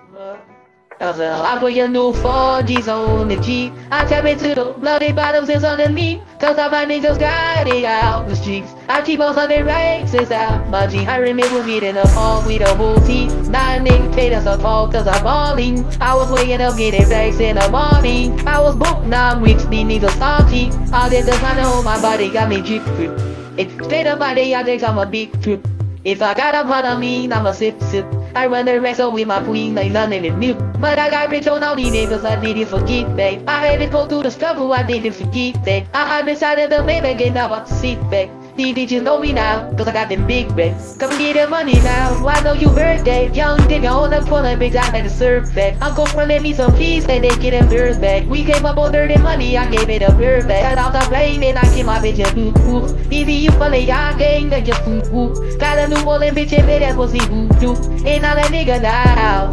I put your new 4Gs on the G. I tap into the bloody bottoms is underneath. Cause all my niggas got it out the streets. I keep on hundred races out my G. I remember meeting up all with the whole team. 9 niggas paid us a call cause I'm balling. I was waking up getting racks in the morning. I was booked, now I'm rich, these niggas salty. All the designer on my body got me drip drip. It's straight up my day, I think I'm a big trip. If I got a pot on me, I'm a sip sip. I run the rest up with my queen like London and milk. But I got rich on all these niggas, I didn't forget back. I had to go through the struggle, I didn't forget that. I decided to make it, now I sit back. These bitches know me now, cause I got them big racks. Come get the money now, I know you heard that. Young nigga on the corner, bitch, I had to serve back. Uncle let me some peace, and they get them birds back. We came up on dirty money, I gave it a bird back. Cut out the plane, and I keep my bitch and boo. Easy you follow y'all gang, they just boo. Got a new wallet, bitch, and that's what's he do. Ain't all that nigga now,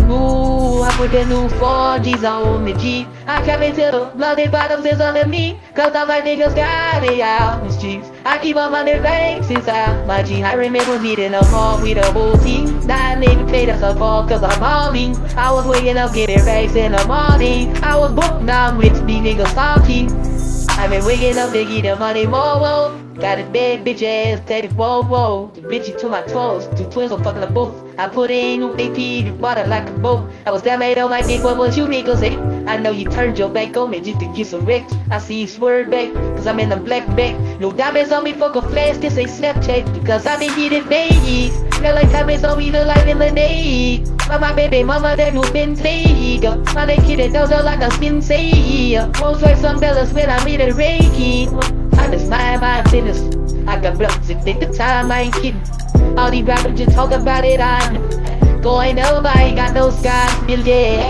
ooh. I put the new 4Gs on the G. I come into the bloody bottoms is underneath. Cause all my niggas got it out the streets. I keep on my banks inside my G. I remember meeting a call with a whole team. 9 niggas paid us a call cause I'm balling. I was waking up getting racks in the morning. I was booked, now I'm rich, these niggas salty. I've been waking up to get the money more, whoa. Got a bad bitch ass, tatted, whoa, whoa. The bitchy to my toes, 2 twins on fucking the both. I put in new AP, the water like a boat. I was that made on my dick, what was you niggas say? I know you turned your back on me just to get some wrecks. I see you swerve back, cause I'm in the black back. No diamonds on me, fuck a flash, this ain't Snapchat. Because I been getting paid. Feel like diamonds on me, look like lemonade. My baby mama, that you been played. My they kidding, those are like a skin say. Most like some dollars when I'm in a Reiki. I just mind my business. I got blocks and take the time, I ain't kidding. All these rappers just talk about it, I'm going over, I ain't got no skies, still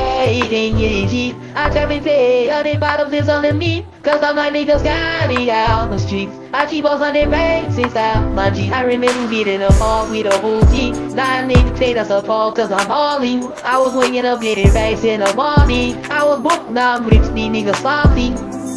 yeah, I tell me say, all the bottoms is on me. Cause all my niggas got it out the streets. I keep on hundred banks inside my G. I remember getting a call with a whole team. 9 niggas paid us a call cause I'm balling. I was waking up getting racks in the morning. I was booked, now I'm rich, these niggas salty.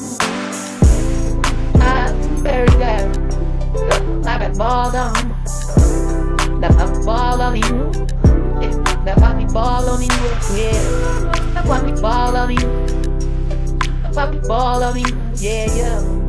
Very good. I got ball on you. Now I'm ball on you. Now I ball on you. Yeah. Now I ball on you. Now I ball on you. Yeah, yeah.